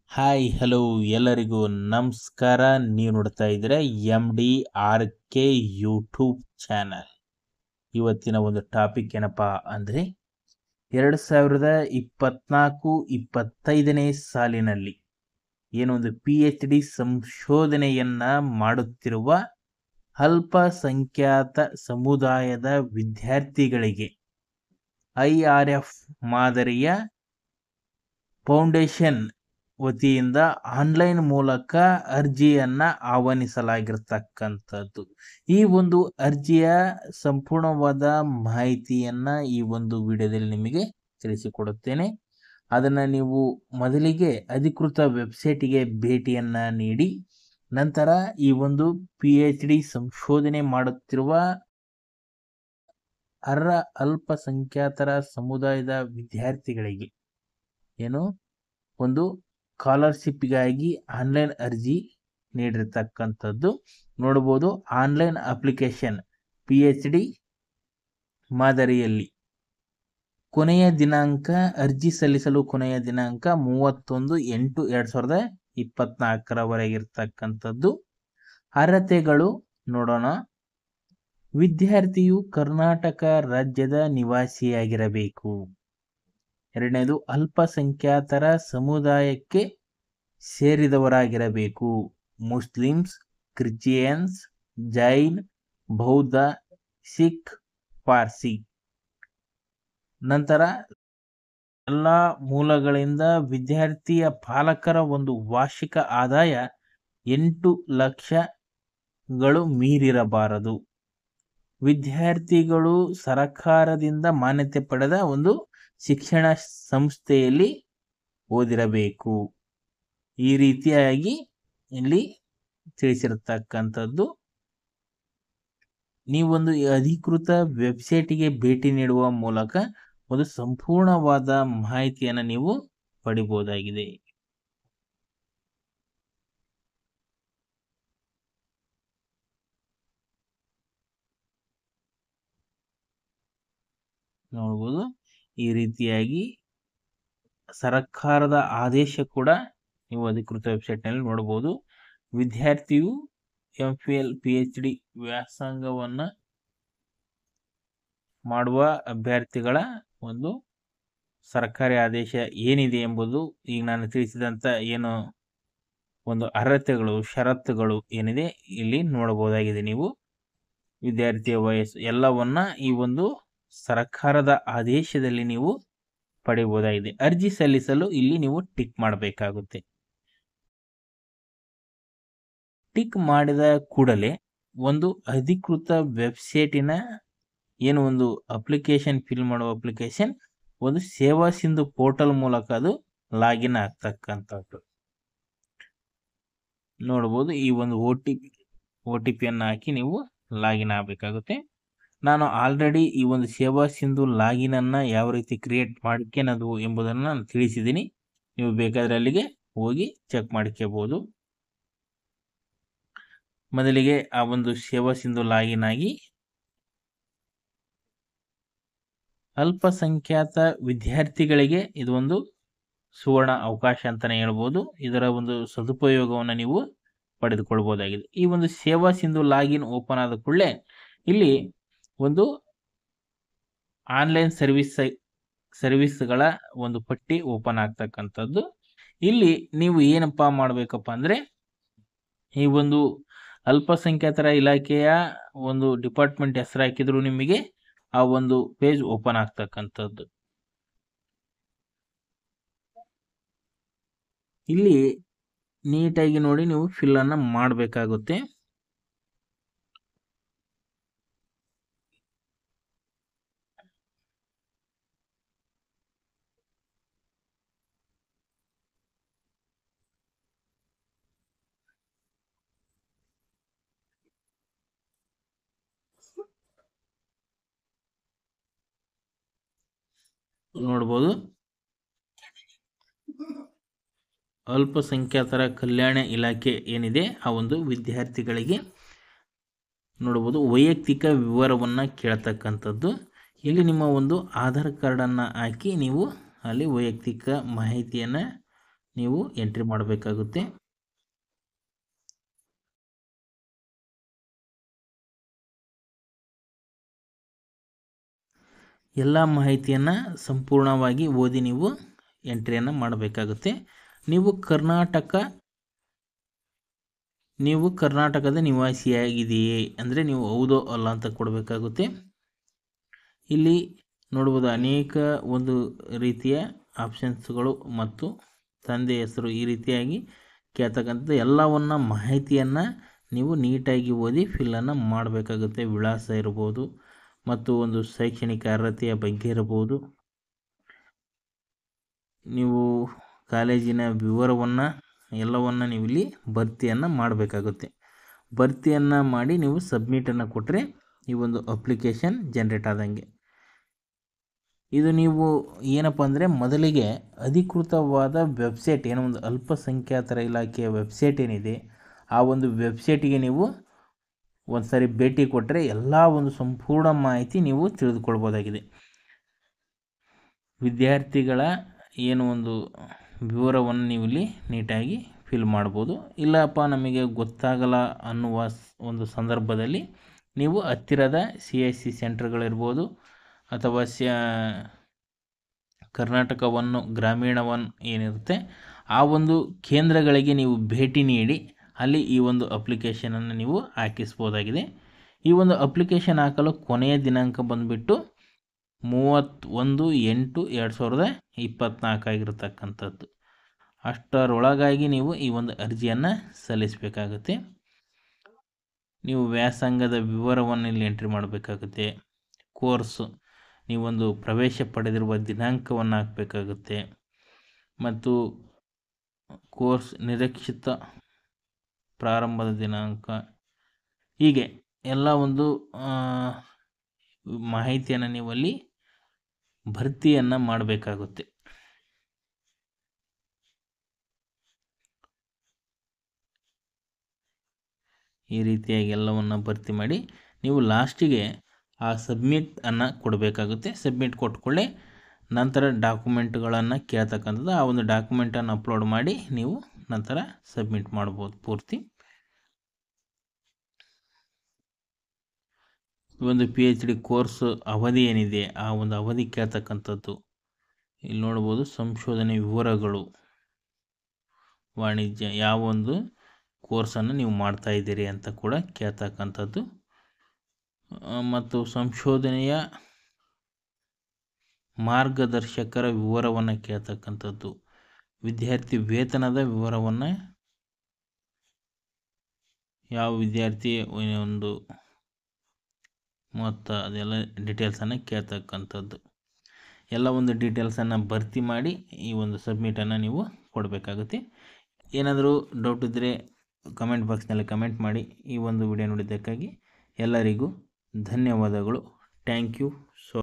Hi hello ಎಲ್ಲರಿಗೂ ನಮಸ್ಕಾರ. ನೀವು ನೋಡ್ತಾ ಇದ್ದೀರಾ MDRK ಯೂಟ್ಯೂಬ್ ಚಾನಲ್. ಇವತ್ತಿನ ಒಂದು ಟಾಪಿಕ್ ಏನಪ್ಪ ಅಂದರೆ 2024-25ನೇ ಸಾಲಿನಲ್ಲಿ ಏನೊಂದು PhD ಸಂಶೋಧನೆಯನ್ನ ಮಾಡುತ್ತಿರುವ ಅಲ್ಪಸಂಖ್ಯಾತ ಸಮುದಾಯದ ವಿದ್ಯಾರ್ಥಿಗಳಿಗೆ IRF ಮಾದರಿಯ ಫೌಂಡೇಶನ್ ವತಿಯಿಂದ ಆನ್ಲೈನ್ ಮೂಲಕ ಅರ್ಜಿಯನ್ನ ಆಹ್ವಾನಿಸಲಾಗಿರ್ತಕ್ಕಂಥದ್ದು. ಈ ಒಂದು ಅರ್ಜಿಯ ಸಂಪೂರ್ಣವಾದ ಮಾಹಿತಿಯನ್ನ ಈ ಒಂದು ವಿಡಿಯೋದಲ್ಲಿ ನಿಮಗೆ ತಿಳಿಸಿಕೊಡುತ್ತೇನೆ. ಅದನ್ನು ನೀವು ಮೊದಲಿಗೆ ಅಧಿಕೃತ ವೆಬ್ಸೈಟಿಗೆ ಭೇಟಿಯನ್ನ ನೀಡಿ ನಂತರ ಈ ಒಂದು PhD ಸಂಶೋಧನೆ ಮಾಡುತ್ತಿರುವ ಅರ್ಹ ಅಲ್ಪಸಂಖ್ಯಾತರ ಸಮುದಾಯದ ವಿದ್ಯಾರ್ಥಿಗಳಿಗೆ ಏನು ಒಂದು ಸ್ಕಾಲರ್ಶಿಪ್ಗಾಗಿ ಆನ್ಲೈನ್ ಅರ್ಜಿ ನೀಡಿರ್ತಕ್ಕಂಥದ್ದು ನೋಡ್ಬೋದು. ಆನ್ಲೈನ್ ಅಪ್ಲಿಕೇಶನ್ PhD ಮಾದರಿಯಲ್ಲಿ ಕೊನೆಯ ದಿನಾಂಕ ಅರ್ಜಿ ಸಲ್ಲಿಸಲು ಕೊನೆಯ ದಿನಾಂಕ 31/8/2024 ಇರ್ತಕ್ಕಂಥದ್ದು. ಅರ್ಹತೆಗಳು ನೋಡೋಣ. ವಿದ್ಯಾರ್ಥಿಯು ಕರ್ನಾಟಕ ರಾಜ್ಯದ ನಿವಾಸಿಯಾಗಿರಬೇಕು. ಎರಡನೇದು ಅಲ್ಪಸಂಖ್ಯಾತರ ಸಮುದಾಯಕ್ಕೆ ಸೇರಿದವರಾಗಿರಬೇಕು. ಮುಸ್ಲಿಮ್ಸ್, ಕ್ರಿಶ್ಚಿಯನ್ಸ್, ಜೈನ್, ಬೌದ್ಧ, ಸಿಖ್, ಪಾರ್ಸಿ. ನಂತರ ಎಲ್ಲ ಮೂಲಗಳಿಂದ ವಿದ್ಯಾರ್ಥಿಯ ಪಾಲಕರ ಒಂದು ವಾರ್ಷಿಕ ಆದಾಯ 8 ಲಕ್ಷಗಳು ಮೀರಿರಬಾರದು. ವಿದ್ಯಾರ್ಥಿಗಳು ಸರಕಾರದಿಂದ ಮಾನ್ಯತೆ ಪಡೆದ ಒಂದು ಶಿಕ್ಷಣ ಸಂಸ್ಥೆಯಲ್ಲಿ ಓದಿರಬೇಕು. ಈ ರೀತಿಯಾಗಿ ಇಲ್ಲಿ ತಿಳಿಸಿರತಕ್ಕಂಥದ್ದು. ನೀವೊಂದು ಅಧಿಕೃತ ವೆಬ್ಸೈಟಿಗೆ ಭೇಟಿ ನೀಡುವ ಮೂಲಕ ಒಂದು ಸಂಪೂರ್ಣವಾದ ಮಾಹಿತಿಯನ್ನು ನೀವು ಪಡಿಬಹುದಾಗಿದೆ. ನೋಡ್ಬೋದು ಈ ರೀತಿಯಾಗಿ ಸರ್ಕಾರದ ಆದೇಶ ಕೂಡ ನೀವು ಅಧಿಕೃತ ವೆಬ್ಸೈಟ್ನಲ್ಲಿ ನೋಡಬಹುದು. ವಿದ್ಯಾರ್ಥಿಯು MPhil PhD ವ್ಯಾಸಂಗವನ್ನು ಮಾಡುವ ಅಭ್ಯರ್ಥಿಗಳ ಒಂದು ಸರ್ಕಾರಿ ಆದೇಶ ಏನಿದೆ ಎಂಬುದು ಈಗ ನಾನು ತಿಳಿಸಿದಂಥ ಏನು ಒಂದು ಅರ್ಹತೆಗಳು ಷರತ್ತುಗಳು ಏನಿದೆ ಇಲ್ಲಿ ನೋಡಬಹುದಾಗಿದೆ. ನೀವು ವಿದ್ಯಾರ್ಥಿಯ ವಯಸ್ಸು ಎಲ್ಲವನ್ನ ಈ ಒಂದು ಸರ್ಕಾರದ ಆದೇಶದಲ್ಲಿ ನೀವು ಪಡೆಯಬಹುದಾಗಿದೆ. ಅರ್ಜಿ ಸಲ್ಲಿಸಲು ಇಲ್ಲಿ ನೀವು ಟಿಕ್ ಮಾಡಬೇಕಾಗುತ್ತೆ. ಟಿಕ್ ಮಾಡಿದ ಕೂಡಲೇ ಒಂದು ಅಧಿಕೃತ ವೆಬ್ಸೈಟಿನ ಏನು ಒಂದು ಅಪ್ಲಿಕೇಶನ್ ಫಿಲ್ ಮಾಡುವ ಅಪ್ಲಿಕೇಶನ್ ಒಂದು ಸೇವಾ ಸಿಂಧು ಪೋರ್ಟಲ್ ಮೂಲಕ ಅದು ಲಾಗಿನ್ ಆಗ್ತಕ್ಕಂಥದ್ದು ನೋಡ್ಬೋದು. ಈ ಒಂದು OTP ಅನ್ನು ಹಾಕಿ ನೀವು ಲಾಗಿನ್ ಆಗಬೇಕಾಗುತ್ತೆ. ನಾನು ಆಲ್ರೆಡಿ ಈ ಒಂದು ಸೇವಾ ಸಿಂಧು ಲಾಗಿನ್ ಅನ್ನ ಯಾವ ರೀತಿ ಕ್ರಿಯೇಟ್ ಮಾಡ್ಕೊಳೋದು ಎಂಬುದನ್ನು ನಾನು ತಿಳಿಸಿದ್ದೀನಿ. ನೀವು ಬೇಕಾದ್ರೆ ಅಲ್ಲಿಗೆ ಹೋಗಿ ಚೆಕ್ ಮಾಡ್ಕೋಬಹುದು. ಮೊದಲಿಗೆ ಆ ಒಂದು ಸೇವಾ ಸಿಂಧು ಲಾಗಿನ್ ಆಗಿ ಅಲ್ಪಸಂಖ್ಯಾತ ವಿದ್ಯಾರ್ಥಿಗಳಿಗೆ ಇದು ಒಂದು ಸುವರ್ಣ ಅವಕಾಶ ಅಂತಾನೆ ಹೇಳ್ಬೋದು. ಇದರ ಒಂದು ಸದುಪಯೋಗವನ್ನು ನೀವು ಪಡೆದುಕೊಳ್ಬಹುದಾಗಿದೆ. ಈ ಒಂದು ಸೇವಾ ಸಿಂಧು ಲಾಗಿನ್ ಓಪನ್ ಆದ ಕೂಡಲೇ ಇಲ್ಲಿ ಒಂದು ಆನ್ಲೈನ್ ಸರ್ವಿಸ್ಗಳ ಒಂದು ಪಟ್ಟಿ ಓಪನ್ ಆಗ್ತಕ್ಕಂಥದ್ದು. ಇಲ್ಲಿ ನೀವು ಏನಪ್ಪಾ ಮಾಡಬೇಕಪ್ಪ ಅಂದ್ರೆ ಈ ಒಂದು ಅಲ್ಪಸಂಖ್ಯಾತರ ಇಲಾಖೆಯ ಒಂದು ಡಿಪಾರ್ಟ್ಮೆಂಟ್ ಹೆಸರು ಹಾಕಿದ್ರು ನಿಮಗೆ ಆ ಒಂದು ಪೇಜ್ ಓಪನ್ ಆಗ್ತಕ್ಕಂಥದ್ದು. ಇಲ್ಲಿ ನೀಟಾಗಿ ನೋಡಿ ನೀವು ಫಿಲ್ ಅನ್ನ ಮಾಡಬೇಕಾಗುತ್ತೆ. ನೋಡ್ಬೋದು ಅಲ್ಪಸಂಖ್ಯಾತರ ಕಲ್ಯಾಣ ಇಲಾಖೆ ಏನಿದೆ ಆ ಒಂದು ವಿದ್ಯಾರ್ಥಿಗಳಿಗೆ ನೋಡಬಹುದು ವೈಯಕ್ತಿಕ ವಿವರವನ್ನು ಕೇಳತಕ್ಕಂಥದ್ದು. ಇಲ್ಲಿ ನಿಮ್ಮ ಒಂದು ಆಧಾರ್ ಕಾರ್ಡನ್ನು ಹಾಕಿ ನೀವು ಅಲ್ಲಿ ವೈಯಕ್ತಿಕ ಮಾಹಿತಿಯನ್ನು ನೀವು ಎಂಟ್ರಿ ಮಾಡಬೇಕಾಗುತ್ತೆ. ಎಲ್ಲ ಮಾಹಿತಿಯನ್ನು ಸಂಪೂರ್ಣವಾಗಿ ಓದಿ ನೀವು ಎಂಟ್ರಿಯನ್ನು ಮಾಡಬೇಕಾಗುತ್ತೆ. ನೀವು ಕರ್ನಾಟಕದ ನಿವಾಸಿಯಾಗಿದೆಯೇ ಅಂದರೆ ನೀವು ಹೌದೋ ಅಲ್ಲ ಅಂತ ಕೊಡಬೇಕಾಗುತ್ತೆ. ಇಲ್ಲಿ ನೋಡ್ಬೋದು ಅನೇಕ ಒಂದು ರೀತಿಯ ಆಪ್ಷನ್ಸ್ಗಳು ಮತ್ತು ತಂದೆ ಹೆಸರು ಈ ರೀತಿಯಾಗಿ ಕೇಳ್ತಕ್ಕಂಥದ್ದು ಎಲ್ಲವನ್ನು ಮಾಹಿತಿಯನ್ನು ನೀವು ನೀಟಾಗಿ ಓದಿ ಫಿಲ್ಲನ್ನು ಮಾಡಬೇಕಾಗುತ್ತೆ. ವಿಳಾಸ ಇರ್ಬೋದು ಮತ್ತು ಒಂದು ಶೈಕ್ಷಣಿಕ ಅರ್ಹತೆಯ ಬಗ್ಗೆ ಇರಬಹುದು, ನೀವು ಕಾಲೇಜಿನ ವಿವರವನ್ನು ಎಲ್ಲವನ್ನು ನೀವು ಇಲ್ಲಿ ಭರ್ತಿಯನ್ನು ಮಾಡಬೇಕಾಗುತ್ತೆ. ಭರ್ತಿಯನ್ನು ಮಾಡಿ ನೀವು ಸಬ್ಮಿಟನ್ನು ಕೊಟ್ಟರೆ ಈ ಒಂದು ಅಪ್ಲಿಕೇಶನ್ ಜನ್ರೇಟ್ ಆದಂಗೆ. ಇದು ನೀವು ಏನಪ್ಪ ಅಂದರೆ ಮೊದಲಿಗೆ ಅಧಿಕೃತವಾದ ವೆಬ್ಸೈಟ್ ಏನೋ ಒಂದು ಅಲ್ಪಸಂಖ್ಯಾತರ ಇಲಾಖೆಯ ವೆಬ್ಸೈಟ್ ಏನಿದೆ ಆ ಒಂದು ವೆಬ್ಸೈಟಿಗೆ ನೀವು ಒಂದು ಸಾರಿ ಭೇಟಿ ಕೊಟ್ಟರೆ ಎಲ್ಲ ಒಂದು ಸಂಪೂರ್ಣ ಮಾಹಿತಿ ನೀವು ತಿಳಿದುಕೊಳ್ಬೋದಾಗಿದೆ. ವಿದ್ಯಾರ್ಥಿಗಳ ಏನು ಒಂದು ವಿವರವನ್ನು ನೀವು ಇಲ್ಲಿ ನೀಟಾಗಿ ಫಿಲ್ ಮಾಡ್ಬೋದು. ಇಲ್ಲಪ್ಪ ನಮಗೆ ಗೊತ್ತಾಗಲ್ಲ ಅನ್ನುವ ಒಂದು ಸಂದರ್ಭದಲ್ಲಿ ನೀವು ಹತ್ತಿರದ CSC ಸೆಂಟರ್ಗಳಿರ್ಬೋದು ಅಥವಾ ಕರ್ನಾಟಕವನ್ನು ಗ್ರಾಮೀಣವನ್ನು ಏನಿರುತ್ತೆ ಆ ಒಂದು ಕೇಂದ್ರಗಳಿಗೆ ನೀವು ಭೇಟಿ ನೀಡಿ ಅಲ್ಲಿ ಈ ಒಂದು ಅಪ್ಲಿಕೇಶನನ್ನು ನೀವು ಹಾಕಿಸ್ಬೋದಾಗಿದೆ. ಈ ಒಂದು ಅಪ್ಲಿಕೇಶನ್ ಹಾಕಲು ಕೊನೆಯ ದಿನಾಂಕ ಬಂದುಬಿಟ್ಟು 31/8/2024 ಆಗಿರತಕ್ಕಂಥದ್ದು. ಅಷ್ಟರೊಳಗಾಗಿ ನೀವು ಈ ಒಂದು ಅರ್ಜಿಯನ್ನು ಸಲ್ಲಿಸಬೇಕಾಗುತ್ತೆ. ನೀವು ವ್ಯಾಸಂಗದ ವಿವರವನ್ನು ಇಲ್ಲಿ ಎಂಟ್ರಿ ಮಾಡಬೇಕಾಗುತ್ತೆ. ಕೋರ್ಸು ನೀವೊಂದು ಪ್ರವೇಶ ಪಡೆದಿರುವ ದಿನಾಂಕವನ್ನು ಹಾಕಬೇಕಾಗುತ್ತೆ ಮತ್ತು ಕೋರ್ಸ್ ನಿರೀಕ್ಷಿತ ಪ್ರಾರಂಭದ ದಿನಾಂಕ, ಹೀಗೆ ಎಲ್ಲ ಒಂದು ಮಾಹಿತಿಯನ್ನು ನೀವಲ್ಲಿ ಭರ್ತಿಯನ್ನು ಮಾಡಬೇಕಾಗುತ್ತೆ. ಈ ರೀತಿಯಾಗಿ ಎಲ್ಲವನ್ನು ಭರ್ತಿ ಮಾಡಿ ನೀವು ಲಾಸ್ಟಿಗೆ ಆ ಸಬ್ಮಿಟ್ ಅನ್ನು ಕೊಡಬೇಕಾಗುತ್ತೆ. ಸಬ್ಮಿಟ್ ಕೊಟ್ಕೊಳ್ಳಿ ನಂತರ ಡಾಕ್ಯುಮೆಂಟ್ಗಳನ್ನು ಕೇಳ್ತಕ್ಕಂಥದ್ದು, ಆ ಒಂದು ಡಾಕ್ಯುಮೆಂಟನ್ನು ಅಪ್ಲೋಡ್ ಮಾಡಿ ನೀವು ನಂತರ ಸಬ್ಮಿಟ್ ಮಾಡ್ಬೋದು. ಪೂರ್ತಿ ಒಂದು PhD ಕೋರ್ಸ್ ಅವಧಿ ಏನಿದೆ ಆ ಒಂದು ಅವಧಿ ಕೇಳ್ತಕ್ಕಂಥದ್ದು. ಇಲ್ಲಿ ನೋಡ್ಬೋದು ಸಂಶೋಧನೆ ವಿವರಗಳು, ವಾಣಿಜ್ಯ ಯಾವ ಒಂದು ಕೋರ್ಸನ್ನು ನೀವು ಮಾಡ್ತಾ ಇದ್ದೀರಿ ಅಂತ ಕೂಡ ಕೇಳ್ತಕ್ಕಂಥದ್ದು ಮತ್ತು ಸಂಶೋಧನೆಯ ಮಾರ್ಗದರ್ಶಕರ ವಿವರವನ್ನು ಕೇಳ್ತಕ್ಕಂಥದ್ದು, ವಿದ್ಯಾರ್ಥಿ ವೇತನದ ವಿವರವನ್ನು ಯಾವ ವಿದ್ಯಾರ್ಥಿ ಒಂದು ಮೊತ್ತ ಅದೆಲ್ಲ ಡೀಟೇಲ್ಸನ್ನು ಕೇಳ್ತಕ್ಕಂಥದ್ದು. ಎಲ್ಲ ಒಂದು ಡೀಟೇಲ್ಸನ್ನು ಭರ್ತಿ ಮಾಡಿ ಈ ಒಂದು ಸಬ್ಮಿಟನ್ನು ನೀವು ಕೊಡಬೇಕಾಗುತ್ತೆ. ಏನಾದರೂ ಡೌಟ್ ಇದ್ದರೆ ಕಮೆಂಟ್ ಬಾಕ್ಸ್ನಲ್ಲಿ ಕಮೆಂಟ್ ಮಾಡಿ. ಈ ಒಂದು ವಿಡಿಯೋ ನೋಡಿದ್ದಕ್ಕಾಗಿ ಎಲ್ಲರಿಗೂ ಧನ್ಯವಾದಗಳು. Thank you.